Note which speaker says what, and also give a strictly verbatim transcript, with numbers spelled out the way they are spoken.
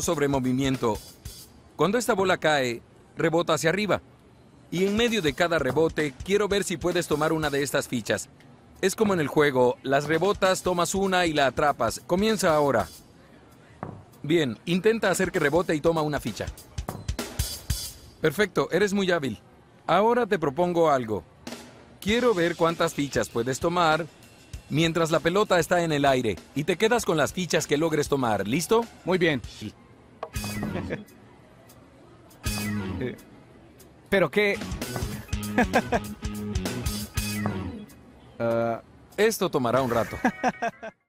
Speaker 1: sobre movimiento. Cuando esta bola cae, rebota hacia arriba. Y en medio de cada rebote, quiero ver si puedes tomar una de estas fichas. Es como en el juego, las rebotas, tomas una y la atrapas. Comienza ahora. Bien, intenta hacer que rebote y toma una ficha. Perfecto, eres muy hábil. Ahora te propongo algo. Quiero ver cuántas fichas puedes tomar mientras la pelota está en el aire. Y te quedas con las fichas que logres tomar. ¿Listo?
Speaker 2: Muy bien. Eh, ¿Pero qué? Ah,
Speaker 1: Esto tomará un rato.